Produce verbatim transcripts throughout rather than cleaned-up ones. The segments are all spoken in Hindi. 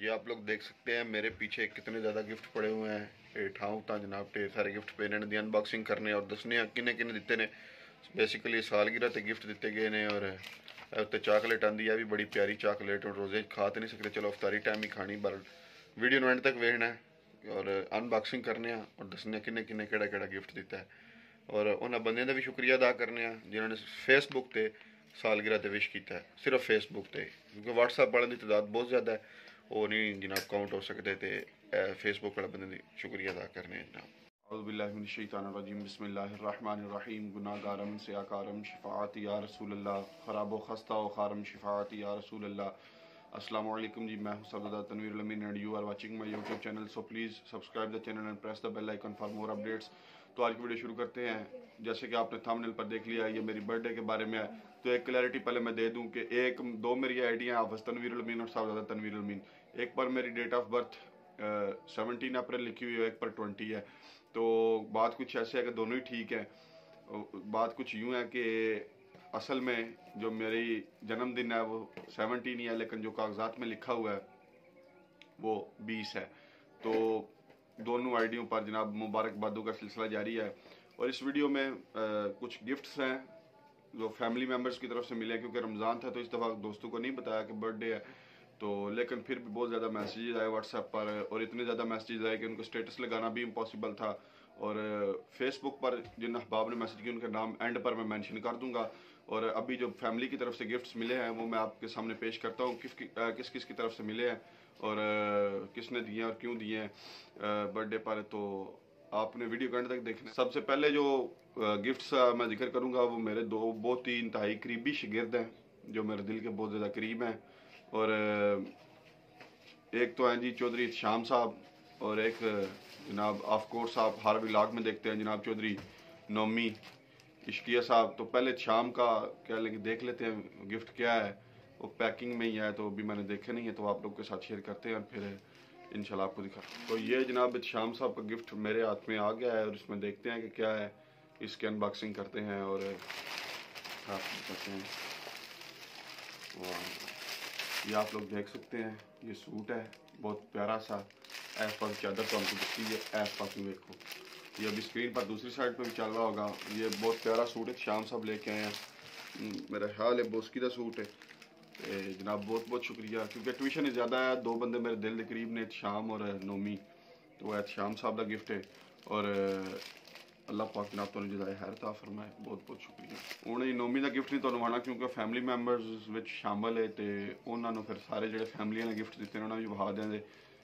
ये आप लोग देख सकते हैं मेरे पीछे कितने ज़्यादा गिफ्ट पड़े हुए हैं। ठाऊँ ता जनाब ढेर सारे गिफ्ट पे ने दी अनबॉक्सिंग करने और दसने किन्ने किन्ने दिते ने। बेसिकली सालगिरह ते गिफ्ट दिते गए ने और उत्ते चॉकलेट आंदी है भी बड़ी प्यारी चॉकलेट और रोज़े खा तो नहीं सकते, चलो अफ्तारी टाइम ही खानी, पर वीडियो नू एंड तक वेखना है और अनबॉक्सिंग करने और दसने किन्ने किन्ने केड़ा केड़ा गिफ्ट दिता है। और उन्होंने बंदे का भी शुक्रिया अदा करने जिन्होंने फेसबुक ते सालगिरह ते विश किया है, सिर्फ फेसबुक ते, क्योंकि व्हाट्सएप वाले की तादाद बहुत ज़्यादा है, वो नहीं जनाब काउंट हो सकते तो फेसबुक वाले बंदे की शुक्रिया अदा करने जनाब। औज़ुबिल्लाहिमिनश्शैतानिर्रजीम बिस्मिल्लाहिर्रहमानिर्रहीम गुनाहगारम से आकारम शिफ़ाअत या रसूल अल्लाह ख़राब व खस्ता व खारम शिफ़ाअत या रसूल अल्लाह। अस्सलाम वालेकुम जी, मैं हूं Sardar Tanveer Amin and you are watching my YouTube channel, so please subscribe the channel and press the bell icon for more updates. तो आज की वीडियो शुरू करते हैं। जैसे कि आपने थंबनेल पर देख लिया, ये मेरी बर्थडे के बारे में है। तो एक क्लैरिटी पहले मैं दे दूं कि एक दो मेरी आईडियाँ हाफिज़ तनवीर अमीन और सरदार तनवीर अमीन। एक पर मेरी date of birth seventeen April लिखी हुई है, एक पर ट्वेंटी है। तो बात कुछ ऐसे है कि दोनों ही ठीक है। बात कुछ यूँ है कि असल में जो मेरी जन्मदिन है वो सेवनटीन ही है, लेकिन जो कागजात में लिखा हुआ है वो बीस है। तो दोनों आईडियों पर जनाब मुबारकबादों का सिलसिला जारी है। और इस वीडियो में आ, कुछ गिफ्ट्स हैं जो फैमिली मेम्बर्स की तरफ से मिले हैं, क्योंकि रमज़ान था तो इस दफ़ा दोस्तों को नहीं बताया कि बर्थडे है। तो लेकिन फिर भी बहुत ज़्यादा मैसेजेस आए व्हाट्सएप पर, और इतने ज़्यादा मैसेजेस आए कि उनको स्टेटस लगाना भी इम्पॉसिबल था। और फेसबुक पर जिन अहबाब ने मैसेज किया उनका नाम एंड पर मैं मेंशन कर दूंगा। और अभी जो फैमिली की तरफ से गिफ्ट्स मिले हैं वो मैं आपके सामने पेश करता हूँ, किस किस किस की तरफ से मिले हैं और किसने दिए और क्यों दिए हैं बर्थडे पर। तो आपने वीडियो के अंत तक देखना। सबसे पहले जो गिफ्ट्स मैं जिक्र करूँगा वो मेरे दो बहुत ही इंतहाई करीबी शागिर्द हैं जो मेरे दिल के बहुत ज़्यादा करीब हैं। और एक तो हैं जी चौधरी शाम साहब, और एक जनाब ऑफ कोर्स आप हर व्लॉग में देखते हैं जनाब चौधरी नोमी इश्किया साहब। तो पहले शाम का क्या लेके देख लेते हैं गिफ्ट क्या है। वो पैकिंग में ही है तो अभी मैंने देखा नहीं है, तो आप लोग के साथ शेयर करते हैं और फिर इंशाल्लाह आपको दिखा। तो ये जनाब शाम साहब का गिफ्ट मेरे हाथ में आ गया है और इसमें देखते हैं कि क्या है। इसकी अनबॉक्सिंग करते हैं और आप बताते हैं। ये आप लोग देख सकते हैं, ये सूट है बहुत प्यारा सा। ऐस पास चादर तो हमको दिखती है, ऐस पास में देखो ये अभी स्क्रीन पर दूसरी साइड पे भी चल रहा होगा। ये बहुत प्यारा सूट है, शाम साहब लेके आए हैं। मेरा ख्याल है बोस्की का सूट है। ए, जनाब बहुत बहुत शुक्रिया, क्योंकि ट्यूशन ज़्यादा है। दो बंदे मेरे दिल के करीब ने, शाम और नोमी। तो है शाम साहब का गिफ्ट है और अल्लाह पाक जनाब तो जजाए खैर ता फरमाए, बहुत बहुत शुक्रिया। उन्हें नोमी का गिफ्ट नहीं तो आना, क्योंकि फैमिली मैंबर्स विच शामिल है तो उन्होंने फिर सारे जो फैमिली ने गिफ्ट दिते उन्होंने भी वहा देंगे।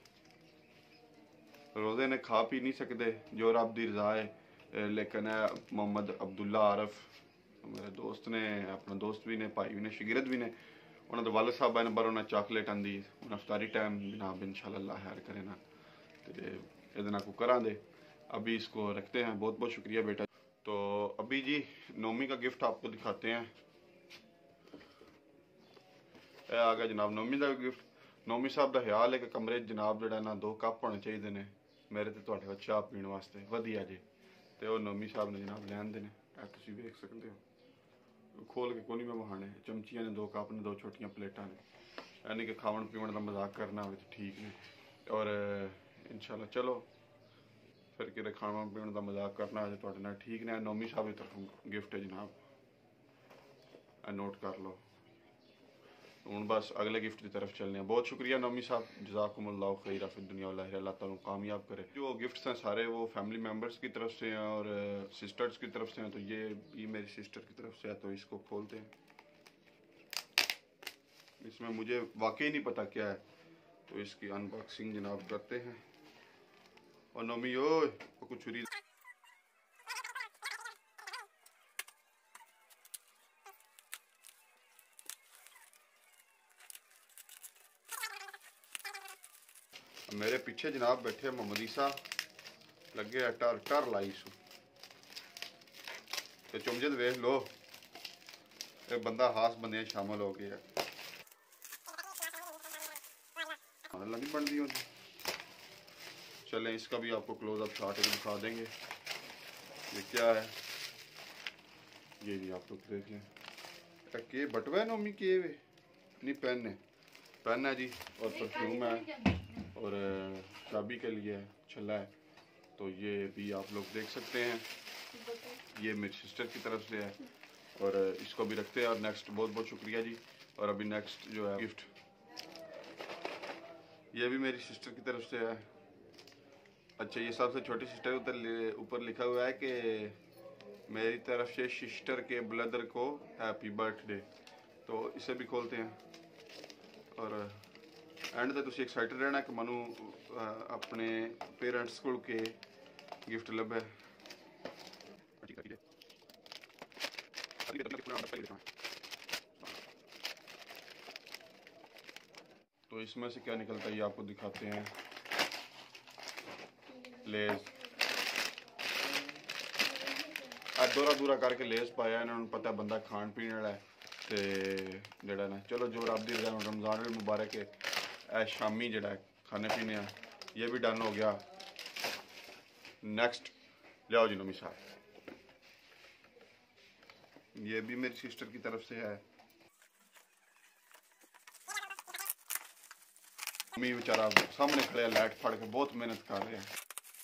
रोज़े ने खा पी नहीं सकते जो रब दी रजा है, लेकिन है मोहम्मद अब्दुल्ला आरफ मेरे दोस्त ने, अपना दोस्त भी ने, भाई भी ने, शागिर्द भी ने। उन्होंने वाले साहब ने बार उन्हें चॉकलेट आंदी उन्हें अफ्तारी टाइम जनाब इंशाल्लाह खैर करे ना तो ये को करा दे। अभी इसको रखते हैं। बहुत बहुत शुक्रिया बेटा। तो अभी जी नोमी का गिफ्ट आपको दिखाते हैं। ये आ गया जनाब नोमी का गिफ्ट। नोमी साहब का ख्याल है कि कमरे जनाब जोड़ा ना दो कप होने चाहिए ने मेरे तो तुहाडे चाह पीने वास्ते वधिया जी। तो वो नोमी साहब ने जनाब लैन देने, तुम देख सकते हो। खोल के कोनी में बहाने चमचियाँ ने, दो कप ने, दो छोटियां प्लेटा ने, यानी कि खावन पीवन का मजाक करना हो तो ठीक ने। और इंशाल्लाह चलो फिर कि खावा पीने का मजाक करना है तो ठीक ने। नोमी साहब की तरफ गिफ्ट है जनाब, नोट कर लो। हूँ बस अगले गिफ्ट की तरफ चलने हैं। बहुत शुक्रिया नोमी साहब, जज़ाकुमुल्लाह खैर फिद दुनिया वल आखिरह, अल्लाह ताला कामयाब करे। जो गिफ्ट्स हैं सारे वो फैमिली मेम्बर्स की तरफ से हैं और सिस्टर्स की तरफ से हैं। तो ये ये मेरी सिस्टर की तरफ से है, तो इसको खोलते हैं। इसमें मुझे वाकई नहीं पता क्या है, तो इसकी अनबॉक्सिंग जनाब करते हैं। और नोमी ओ कुछ छुरी मेरे पीछे जनाब बैठे मोहम्मद ईसा लगे है टर टर लाई सु तो चुमजे वेख लो एक बंदा खास बंदे शामिल हो गया लगी बनती होती। चलें इसका भी आपको क्लोजअप शॉट दिखा देंगे ये क्या है। ये जी आप लोग देख लें के बटवा है नोमी के वे नहीं पेन है पेन है जी और परफ्यूम है और चाबी के लिए छल्ला है। तो ये भी आप लोग देख सकते हैं, ये मेरी सिस्टर की तरफ से है और इसको भी रखते हैं। और नेक्स्ट बहुत बहुत शुक्रिया जी। और अभी नेक्स्ट जो है गिफ्ट, ये भी मेरी सिस्टर की तरफ से है। अच्छा, ये सबसे छोटी सिस्टर उधर ऊपर लिखा हुआ है कि मेरी तरफ से सिस्टर के ब्रदर को हैप्पी बर्थडे। तो इसे भी खोलते हैं और एंड तक तुम एक्साइटेड रहना कि मनु अपने पेरेंट्स को के गिफ्ट लभे। तो इसमें से क्या निकलता है ये आपको दिखाते हैं। लेस आज दूरा दूरा करके लेस पाया इन्होंने, पता बंदा खान पीने वाला है ते जड़ा ना। चलो जो रब दी रमज़ान भी मुबारक है। ए शामी जड़ा खाने पीने है ये भी डन हो गया। नेक्स्ट लियाओ जी नमी साहब, ये भी मेरी सिस्टर की तरफ से है। मम्मी बेचारा सामने खड़े लाइट फाड़ के बहुत मेहनत कर रहे हैं।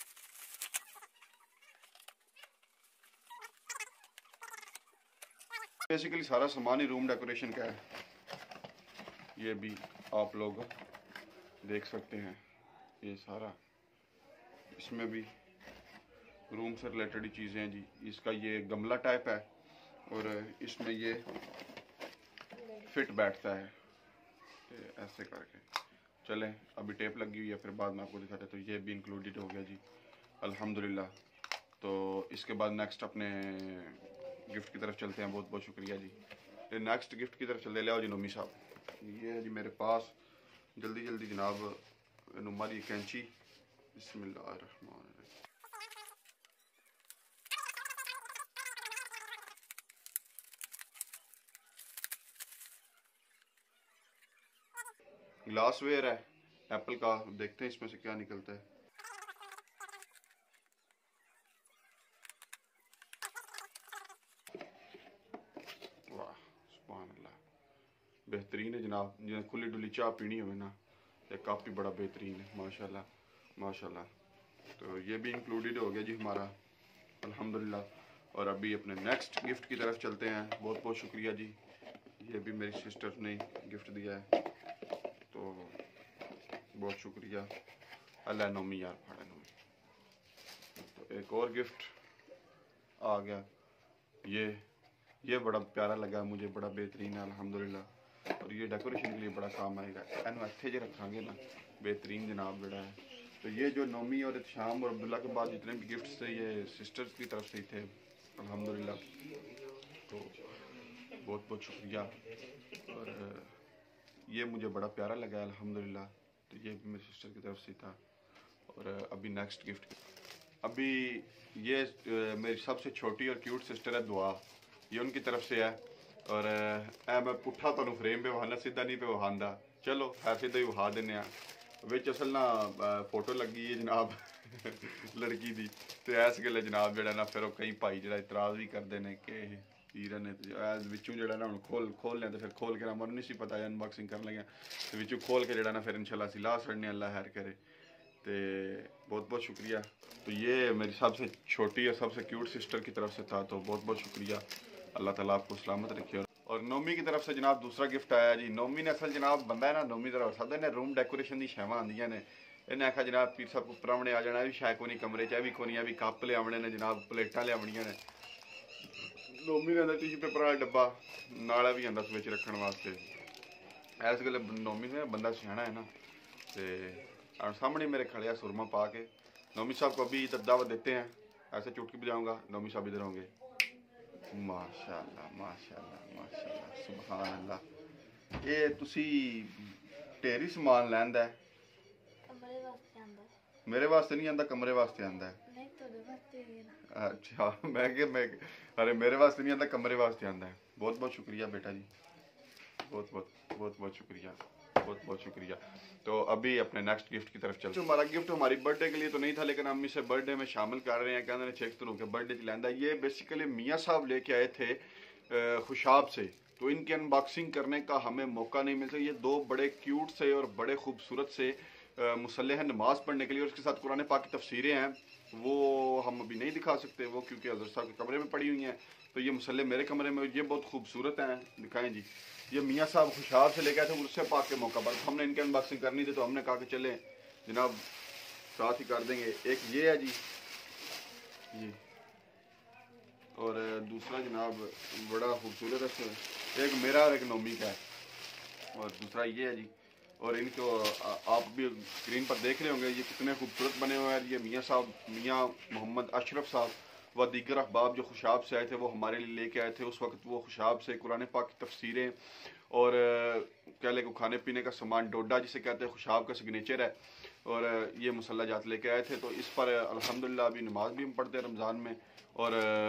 बेसिकली सारा सामान ही रूम डेकोरेशन का है। ये भी आप लोग देख सकते हैं, ये सारा इसमें भी रूम से रिलेटेड ही चीज़ें हैं जी। इसका ये गमला टाइप है और इसमें ये फिट बैठता है ऐसे करके। चलें अभी टेप लगी हुई है, फिर बाद में आपको दिखाते हैं। तो ये भी इंक्लूडेड हो गया जी अल्हम्दुलिल्लाह। तो इसके बाद नेक्स्ट अपने गिफ्ट की तरफ चलते हैं। बहुत बहुत शुक्रिया जी। तो नेक्स्ट गिफ्ट की तरफ चलते ले आओ जी नमी साहब। ये है जी मेरे पास, जल्दी जल्दी जनाब नुमा दी कैंची। बिस्मिल्लाहिर्रहमानिर्रहीम। ग्लास वेयर है एप्पल का, देखते हैं इसमें से क्या निकलता है। वाह सुभान अल्लाह, बेहतरीन है जनाब। जिन्हें खुली डुली चाह पीनी हो ना, ये कप भी बड़ा बेहतरीन है माशाल्लाह माशाल्लाह। तो ये भी इंक्लूडेड हो गया जी हमारा अल्हम्दुलिल्लाह। और अभी अपने नेक्स्ट गिफ्ट की तरफ चलते हैं। बहुत बहुत शुक्रिया जी, ये भी मेरी सिस्टर ने गिफ्ट दिया है, तो बहुत शुक्रिया। अल्लाह नोमी यार फाड़ा नोमी। तो एक और गिफ्ट आ गया, ये ये बड़ा प्यारा लगा मुझे, बड़ा बेहतरीन है अल्हम्दुलिल्लाह। और ये डेकोरेशन के लिए बड़ा काम आएगा। एनू इत्थे जे रखांगे ना बेहतरीन जनाब जड़ा है। तो ये जो नोमी और शाम और अब्दुल्ला के बाद जितने भी गिफ्ट्स थे ये सिस्टर्स की तरफ से ही थे अल्हम्दुलिल्लाह। तो बहुत बहुत शुक्रिया। और ये मुझे बड़ा प्यारा लगा अल्हम्दुलिल्लाह। तो ये भी मेरी सिस्टर की तरफ से था। और अभी नेक्स्ट गिफ्ट, अभी ये मेरी सबसे छोटी और क्यूट सिस्टर है दुआ, ये उनकी तरफ से है। और ए मैं पुट्ठा तुहानू फ्रेम पे वहाना, सीधा नहीं पे वहांदा। चलो है सीधा ही वहा देने बिच असल ना फोटो लगी है जनाब लड़की दी। तो इस गल्ला जनाब जड़ा ना फिर कई भाई जरा इतराज़ भी करते हैं कि हीरा ने विचों जड़ा ना खोल खोल लें। तो फिर खोल के ना मैं नहीं सी पता अनबॉक्सिंग कर लगे, तो विचों खोल के जड़ा ना फिर इंशाल्लाह असीं ला छड़ने, अल्लाह खैर करे। तो बहुत बहुत शुक्रिया। तो ये मेरी सबसे छोटी और सबसे क्यूट सिस्टर की तरफ से था, तो बहुत बहुत शुक्रिया। अल्लाह ताला आपको सलामत रखे। और नोमी की तरफ से जनाब दूसरा गिफ्ट आया जी। नोमी ने असल जनाब बंदा है ना नोमी तरफ सब ने रूम डेकोरेशन की शैवां आंदियां ने, इन्हें आखा जनाब पीर साहब उपरावने आ जाना भी शायद कोई कमरे च भी कोई भी कप लियावने ने जनाब, प्लेटां लियावनियां ने। नोमी ने टिश्यू पेपर वाला डब्बा नाला भी आंदा बिच रखने वास्ते। इस गल्ले नोमी ने बंदा सियाना है ना। तो सामने मेरे खड़े हैं सुरमा पा के। नोमी साहब को अभी दावत देते हैं, ऐसे चुटकी बजाऊंगा, नोमी साहब इधर होंगे। माशाल्लाह माशाल्लाह माशाल्लाह सुभान अल्लाह। ये तुसी ढेरी समान लैंदा है, कमरे वास्ते आंदा है। मेरे वास्ते नहीं आंदा, कमरे वास्ते आंदा है। नहीं तोड़े वास्ते है। अच्छा मैं के मैं अरे मेरे वास्ते नहीं आंदा, कमरे वास्ते आंदा है। बहुत बहुत शुक्रिया बेटा जी, बहुत बहुत बहुत बहुत शुक्रिया, बहुत बहुत शुक्रिया। तो अभी अपने नेक्स्ट गिफ्ट की तरफ चलते हैं। हमारा गिफ्ट हमारी बर्थडे के लिए तो नहीं था, लेकिन हम इसे बर्थडे में शामिल कर रहे हैं। कहते हैं शेख तनू के बर्थडे च लैंदा। ये बेसिकली मियाँ साहब लेके आए थे खुशाब से। तो इनकी अनबॉक्सिंग करने का हमें मौका नहीं मिलता। ये दो बड़े क्यूट से और बड़े खूबसूरत से मुसल्ले हैं नमाज पढ़ने के लिए, और उसके साथ कुरान पाक की तफसीरें हैं, वो हम अभी नहीं दिखा सकते वो, क्योंकि हज़रत साहब के कमरे में पड़ी हुई हैं। तो ये मुसल्ले मेरे कमरे में, ये बहुत खूबसूरत हैं, दिखाएं जी। ये मियाँ साहब खुशाब से लेके आए थे गुस्से पाक के मौका पर, हमने इनकी अनबॉक्सिंग करनी थी तो हमने कहा कि चले जनाब साथ ही कर देंगे। एक ये है जी, ये, और दूसरा जनाब बड़ा खूबसूरत है, एक मेरा और एक नोमी का है, और दूसरा ये है जी। और इनको आप भी स्क्रीन पर देख रहे होंगे ये कितने खूबसूरत बने हुए हैं। ये मियाँ साहब, मियाँ मोहम्मद अशरफ साहब व दीगर अहबाब जो खुशाब से आए थे वो हमारे लिए लेके आए थे। उस वक्त वो खुशाब से कुरान पाक की तफसीरें और कह ले को खाने पीने का सामान, डोडा जिसे कहते हैं, खुशाब का सिग्नेचर है, और ये मुसल्ला जात लेके आए थे। तो इस पर अल्हम्दुलिल्लाह अभी नमाज भी हम पढ़ते हैं रमज़ान में। और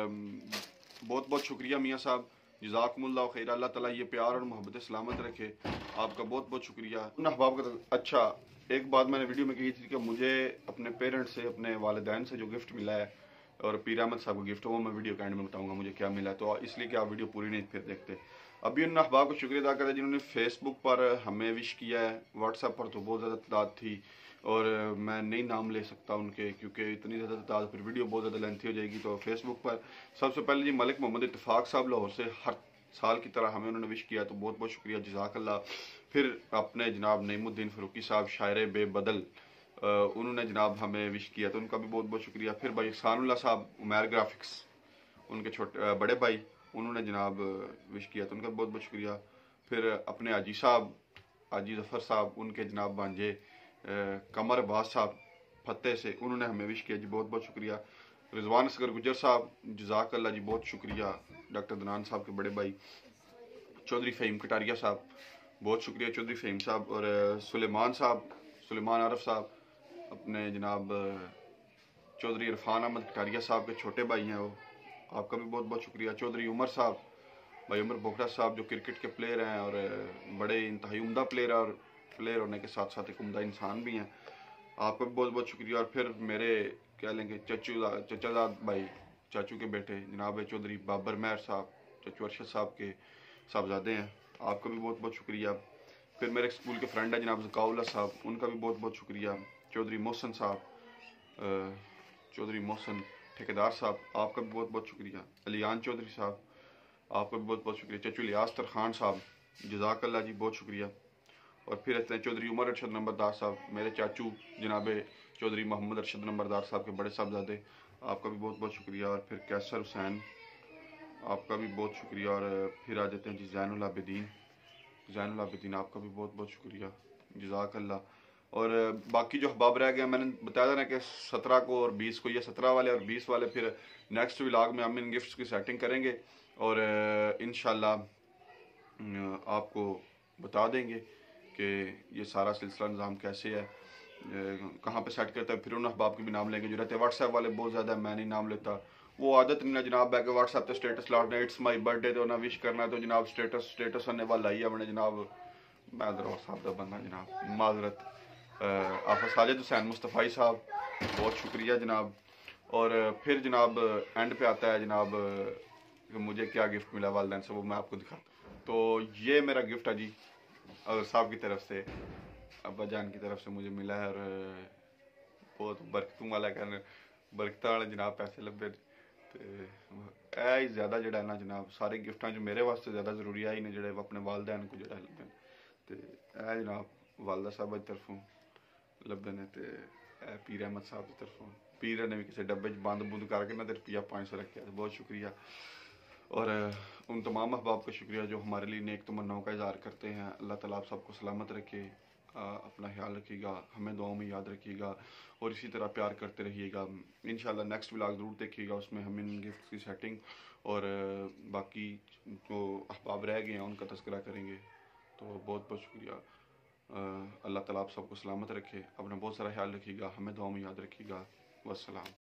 बहुत बहुत शुक्रिया मियाँ साहब, जज़ाकुमुल्लाह खैर। अल्लाह ताला ये प्यार और मोहब्बत सलामत रखे, आपका बहुत बहुत शुक्रिया उन अहबाब का। अच्छा, एक बात मैंने वीडियो में कही थी कि मुझे अपने पेरेंट्स से, अपने वालिदैन से जो गिफ्ट मिला है, और पीर अहमद साहब का गिफ्ट, वो मैं वीडियो के एंड में बताऊंगा मुझे क्या मिला, तो इसलिए कि आप वीडियो पूरी नहीं फिर देखते। अभी उन अहबाब को शुक्रिया अदा करते हैं जिन्होंने फेसबुक पर हमें विश किया है, व्हाट्सएप पर तो बहुत ज़्यादा तादाद थी, और मैं नहीं नाम ले सकता उनके, क्योंकि इतनी ज़्यादा तादाद फिर वीडियो बहुत ज़्यादा लेंथी हो जाएगी। तो फेसबुक पर सबसे पहले जी मलिक मोहम्मद इत्तफाक साहब लाहौर से, हर साल की तरह हमें उन्होंने विश किया, तो बहुत बहुत शुक्रिया, जज़ाकल्लाह। फिर अपने जनाब नईमुद्दीन फ़ारूकी साहब शायर बेबदल, उन्होंने जनाब हमें विश किया, तो उनका भी बहुत बहुत शुक्रिया। फिर भाई सानुल्लाह साहब उमैर ग्राफिक्स, उनके छोटे बड़े भाई, उन्होंने जनाब विश किया, तो उनका बहुत बहुत शुक्रिया। फिर अपने आजी साहब, आजी जफ़र साहब, उनके जनाब भांजे कमर अब्बास साहब फतेह से, उन्होंने हमें विश किया जी, बहुत बहुत शुक्रिया। रिजवान असगर गुजर साहब, जज़ाकल्लाह जी, बहुत शुक्रिया। डॉक्टर दनान साहब के बड़े भाई चौधरी फ़हीम कटारिया साहब, बहुत शुक्रिया चौधरी फ़हीम साहब। और सुलेमान साहब, सुलेमान आरफ साहब, अपने जनाब चौधरी इरफान अहमद कटारिया साहब के छोटे भाई हैं वो, आपका भी बहुत बहुत शुक्रिया। चौधरी उमर साहब, भाई उमर बोखड़ा साहब जो क्रिकेट के प्लेयर हैं और बड़े इंतहाई उम्दा प्लेयर, और प्लेयर होने के साथ साथ एक उम्दा इंसान भी हैं, आपका भी बहुत बहुत शुक्रिया। और फिर मेरे क्या लेंगे चचू चचाजाद भाई, चाचू के बेटे जनाब चौधरी बाबर महर साहब, चचू अरशद साहब के साहबजादे हैं, आपका भी बहुत बहुत शुक्रिया। फिर मेरे स्कूल के फ्रेंड हैं जनाब ज़काउल्ला साहब, उनका भी बहुत बहुत शुक्रिया। चौधरी मोहसन साहब, चौधरी मोहसन ठेकेदार साहब, आपका भी बहुत बहुत शुक्रिया। अलियान चौधरी साहब, आपका भी बहुत बहुत शुक्रिया। चचू लियास तरखान साहब, जज़ाकल्लाह जी, बहुत शुक्रिया। और फिर इतने चौधरी उमर अरशद नंबरदार साहब, मेरे चाचू जनाब चौधरी मोहम्मद अरशद नंबरदार साहब के बड़े साहबजादे, आपका भी बहुत बहुत शुक्रिया। और फिर कैसर हुसैन, आपका भी बहुत शुक्रिया। और फिर आ जाते हैं जी ज़ैनुल आबिदीन, ज़ैनुल आबिदीन, आपका भी बहुत बहुत शुक्रिया, जज़ाकल्लाह। और बाकी जो अहबाब रह गए, मैंने बताया था ना कि सत्रह को और बीस को, ये सत्रह वाले और बीस वाले फिर नेक्स्ट व्लॉग में हम इन गिफ्ट्स की सेटिंग करेंगे, और इंशाल्लाह आपको बता देंगे कि ये सारा सिलसिला निज़ाम कैसे है, कहाँ पे सेट करता है। फिर उन अहबाब के भी नाम लेंगे जो रहते हैं व्हाट्सएप वाले, बहुत ज़्यादा मैं नहीं नाम लेता, वो आदत नहीं ना जनाब बैक व्हाट्सएप पे स्टेटस लाना, इट्स माई बर्थडे तो ना विश करना, तो जनाब स्टेटस स्टेटस आने वाला ही अपने जनाब, मैं दरवार साहब का बंदा जनाब, माजरत। आफा साजिद हुसैन मुस्तफ़ाई साहब, बहुत शुक्रिया जनाब। और फिर जनाब एंड पे आता है जनाब कि मुझे क्या गिफ्ट मिला वालिदैन से, वो मैं आपको दिखा। तो ये मेरा गिफ्ट है जी और साहब की तरफ से, अब्बा जान की तरफ से मुझे मिला है, और बहुत बरकतों वाला कहने बरकत वाले जनाब पैसे लब्बे, तो ऐ ज़्यादा जड़ा ना जनाब सारे गिफ्टां जो मेरे वास्ते ज़्यादा जरूरी है ने जड़े अपने वालदैन को जड़ा लब्बे, तो ऐ जनाब वालदा साहब की तरफों लब्बे ने, तो ऐ पीर अहमद साहब की तरफों, पीर ने भी किसी डब्बे बंद बुंद करके ना रुपया पाँच सौ रखा, तो बहुत शुक्रिया। और उन तमाम अहबाब का शुक्रिया जो हमारे लिए नेक तमन्नाओं का इज़हार करते हैं। अल्लाह ताला आप सबको सलामत रखे, अपना ख्याल रखिएगा, हमें दुआओं में याद रखिएगा, और इसी तरह प्यार करते रहिएगा। इंशाल्लाह नेक्स्ट व्लॉग ज़रूर देखिएगा, उसमें हम इन गिफ्ट की सेटिंग और बाकी जो अहबाब रह गए हैं उनका तज़किरा करेंगे। तो बहुत बहुत शुक्रिया। अल्लाह ताला आप सबको सलामत रखे, अपना बहुत सारा ख्याल रखिएगा, हमें दुआओं में याद रखिएगा। वस्सलाम।